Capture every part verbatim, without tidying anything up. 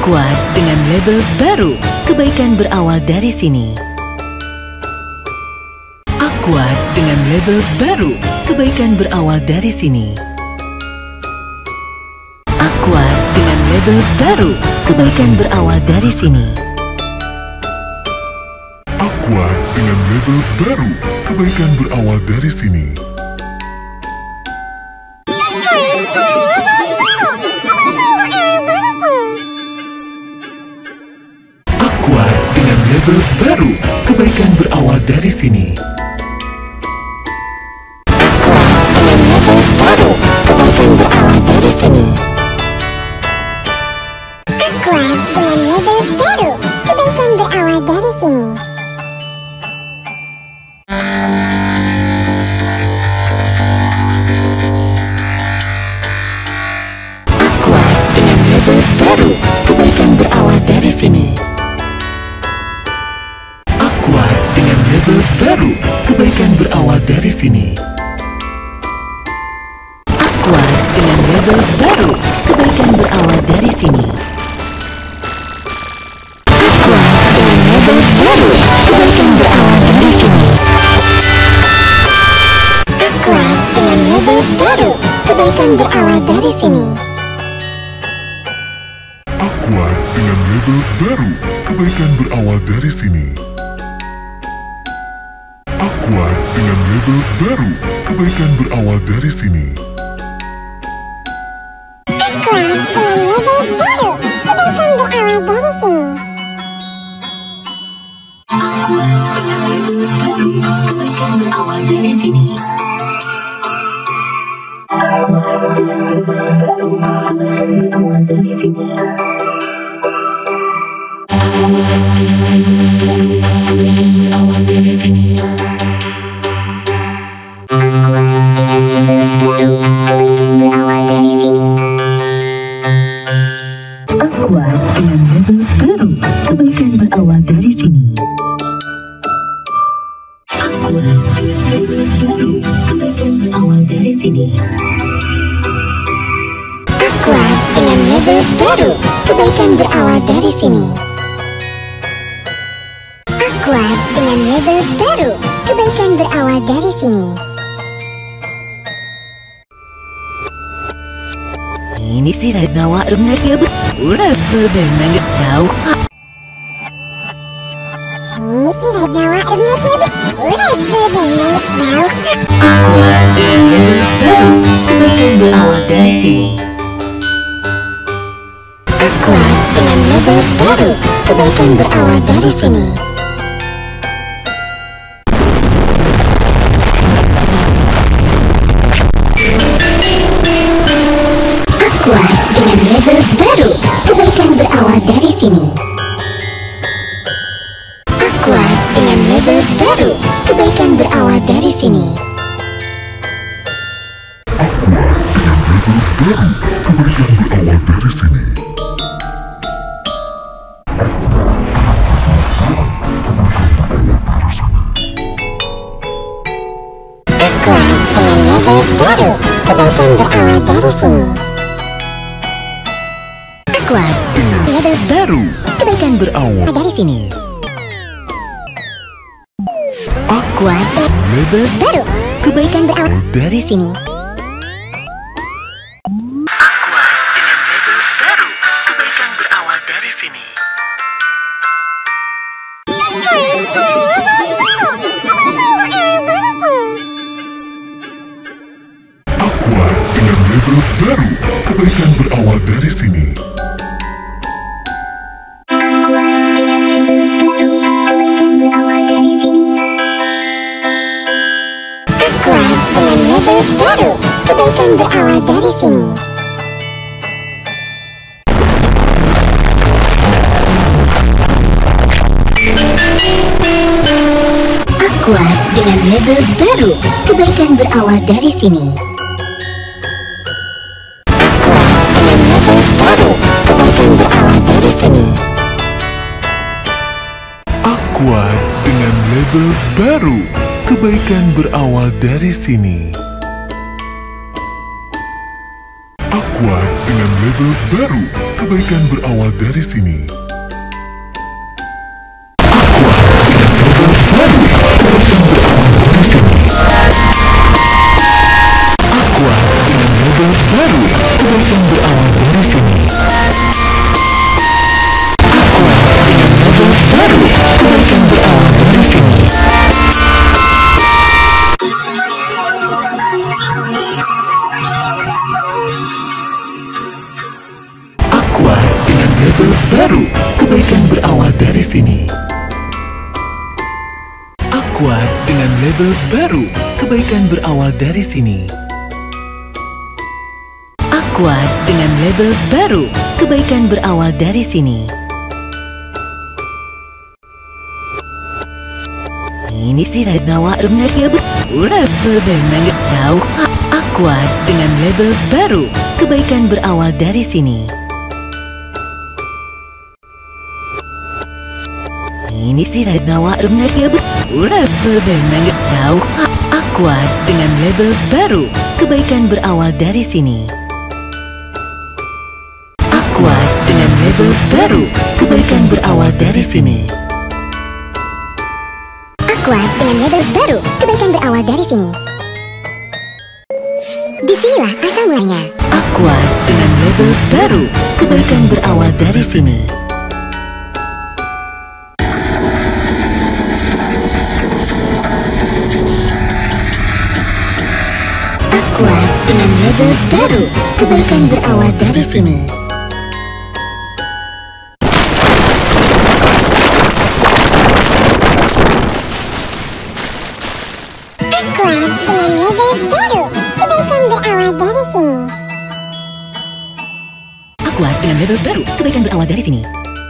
Kuat dengan label baru. Kebaikan berawal dari sini. Kuat dengan label baru. Kebaikan berawal dari sini. Kuat dengan label baru. Kebaikan berawal dari sini. Kuat dengan label baru. Kebaikan berawal dari sini. Kuat dengan label baru. Kebaikan berawal dari sini. Baru, kebaikan berawal dari sini. Kuat dengan label baru, kebaikan berawal dari sini. Kuat dengan label baru, kebaikan berawal dari sini. Kuat dengan label baru, kebaikan berawal dari sini. Kuat dengan label baru, kebaikan berawal dari sini. Kuat dengan label baru, kebaikan berawal dari sini. Kuat dengan label baru, kebaikan berawal dari sini. Kuat dengan label baru, kebaikan berawal dari sini. Kuat dengan label baru, kebaikan berawal dari sini. Kuat dengan label baru, kebaikan berawal dari sini. Kebaikan berawal dari sini. Kebaikan berawal dari sini. Berawal dari sini. Kuat dengan label baru, kebaikan berawal dari sini. Kuat dengan label baru, kebaikan berawal dari sini. Kuat dengan label baru, kebaikan berawal dari sini. Kuat dengan label baru, kebaikan berawal dari sini. Ini sih nawa benar ya bu. Udah benar tahu. Ini sih nawa benar ya bu. Udah benar tahu. Kuat dengan label baru, kebaikan berawal dari sini. Kuat dengan label baru, kebaikan berawal dari sini. Kuat dengan label baru, kebaikan berawal dari sini. Kuat dengan label baru, kebaikan berawal dari sini. Kuat dengan label baru, kebaikan berawal dari sini. Kuat dengan label baru, kebaikan berawal dari sini. Kuat label baru, kebaikan berawal dari sini. Kuat dengan label baru, kebaikan berawal dari sini. Kuat dengan label baru, kebaikan berawal dari sini. Kuat dengan label baru, kebaikan berawal dari sini. Kuat dengan label baru, kebaikan berawal dari sini. Kuat dengan label baru, kebaikan berawal dari sini. Aqua dengan label baru, kebaikan berawal dari sini. Aqua dengan label baru, kebaikan berawal dari sini. Aqua dengan label baru, kebaikan berawal dari sini. Aqua dengan label baru, kebaikan berawal dari sini. Aqua dengan label baru, kebaikan berawal dari sini. Ini sih nawa benar ya berulah bebenang tahu. Aqua dengan label baru, kebaikan berawal dari sini. Ini sih nawa benar ya berulah bebenang tahu. Aqua dengan label baru, kebaikan berawal dari sini. Aqua dengan label baru, kebaikan berawal dari sini. Aqua dengan label baru, kebaikan berawal dari sini. Disinilah asal mulanya. Aqua dengan label baru, kebaikan berawal dari sini. Aqua dengan label baru, kebaikan berawal dari sini. Aqua dengan label baru, kebaikan berawal dari sini. Aqua dengan label baru, kebaikan berawal dari sini.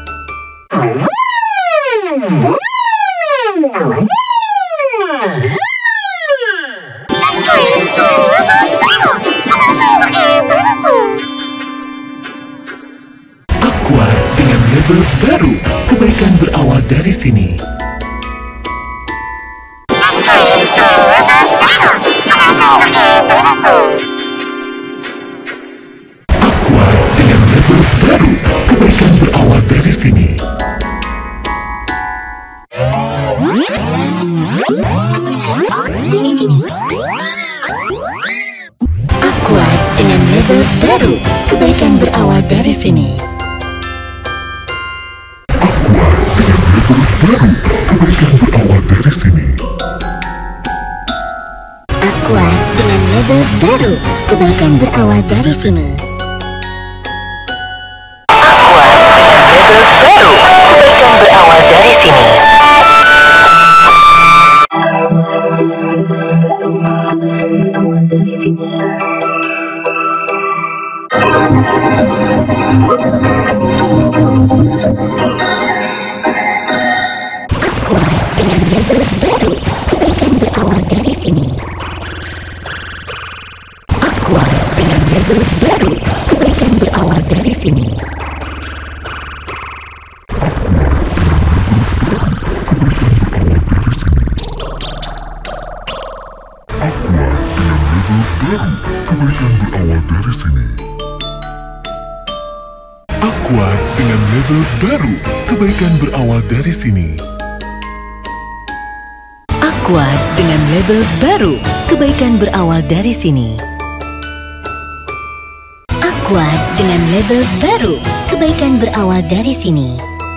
Aqua dengan label baru, kebaikan berawal dari sini. Aqua dengan label baru, kebaikan berawal dari sini. Aqua dengan label baru, kebaikan berawal dari sini. Baru, kebaikan berawal dari sini. Aqua dengan label baru, kebaikan berawal dari sini. Aqua dengan label baru, kebaikan berawal dari sini. Aqua dengan label baru, kebaikan berawal dari sini. Aqua dengan label baru, kebaikan berawal dari sini. Aqua dengan label baru, kebaikan berawal dari sini. Aqua dengan label baru, kebaikan berawal dari sini.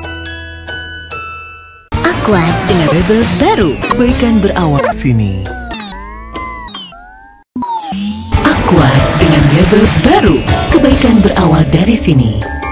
Aqua dengan label baru, kebaikan berawal dari sini. Aqua dengan label baru, kebaikan berawal dari sini.